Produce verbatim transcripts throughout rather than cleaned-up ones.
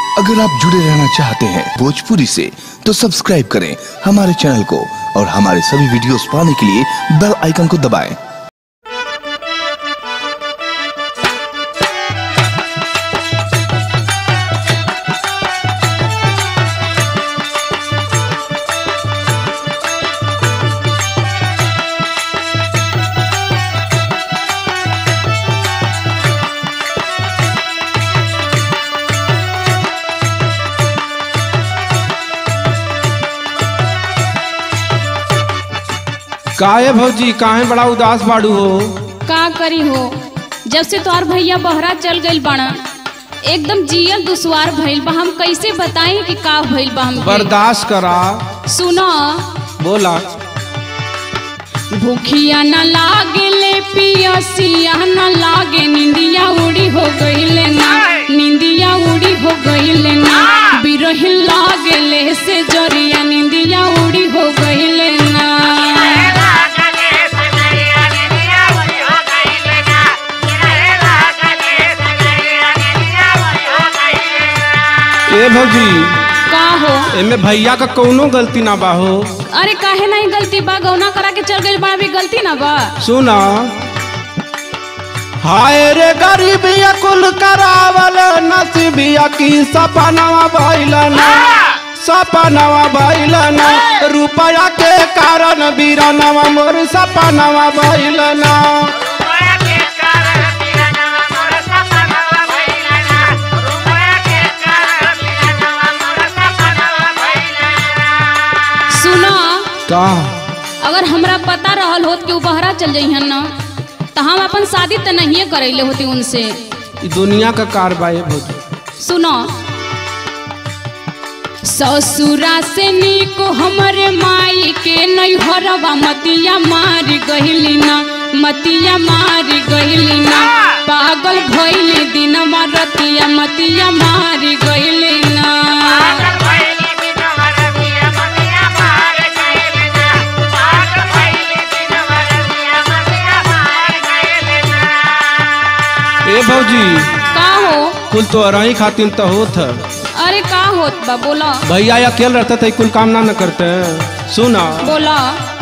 अगर आप जुड़े रहना चाहते हैं भोजपुरी से तो सब्सक्राइब करें हमारे चैनल को और हमारे सभी वीडियोस पाने के लिए बेल आइकन को दबाएं। काहे भौजी काहे बड़ा उदास बाड़ू हो? का करी हो, जब से तोहार भैया बहरा चल गइल बाड़ा एकदम जियल दुश्वार भइल बा। हम कैसे बताएं कि का भइल बा हमके। बर्दाश्त करा। सुनो बोला। भूखिया न लागे ले पियसिया न लागे, निंदिया उड़ी हो गइले ना, निंदिया उड़ी हो गइले ना, बिरहिन लागे ले से जरिया, निंदिया उड़ी हो गइले ना। ए भौजी का हो, एमे भैया का कौनो गलती ना बा हो। अरे काहे नहीं गलती बा, गौना करा के चल गइल बा, भी गलती ना बा। सुना। हाय रे गरीबिया कुल करावल नसीबिया की सपनावा भइलना, सपनावा भइलना, रुपया के कारण बीरानवा मोर सपनावा भइलना। का? अगर हमरा पता रहल होत कि वो बहरा चल जाइहन न तो हम अपन शादी तो नहीं करैले होती उनसे। दुनिया का कारबार है भौजी। सुनो, ससुरा से निको हमरे माई के नैहरवा मतिया मारी गइली ना, मतिया मारी गइली ना, पागल भइली दिनमा रतिया मतिया मारी गइली ना। ए भौजी का हो, कुल तो अराई खातिर तो होत है। अरे का होत बा बोला। भैया अकेले रहते थे कुल काम ना न करते। सुना। बोला।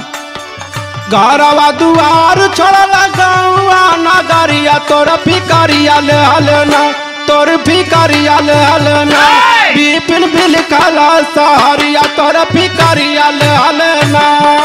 घरवा दुआर छोड़ला गौवा नगरिया, तोर फिकरिया ले हलना, तोर फिकरिया ले हलना, बिपिन बिल काला सहरिया, तोर फिकरिया ले हलना।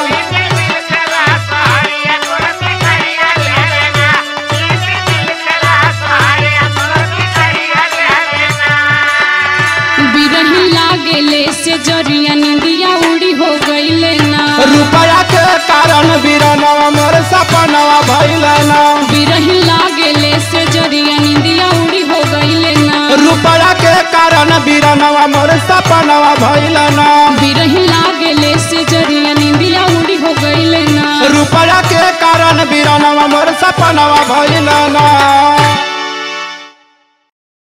से जरिया निंदिया उड़ी हो गइले ना, रुपया के कारण बीरानवा मोर सपनावा भइले ना, बिरही लागेले से जरिया निंदिया उड़ी हो गइले ना, रुपया के कारण बीरानवा मोर सपनावा भइले ना, बिरही लागेले से जरिया निंदिया उड़ी हो गइले ना, रुपया के कारण बीरानवा मोर सपनावा भइले ना।